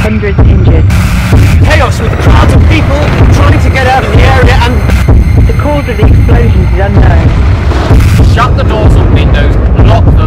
hundreds injured. Chaos with crowds of people trying to get out of the area and... The cause of the explosions is unknown. Shut the doors and windows, lock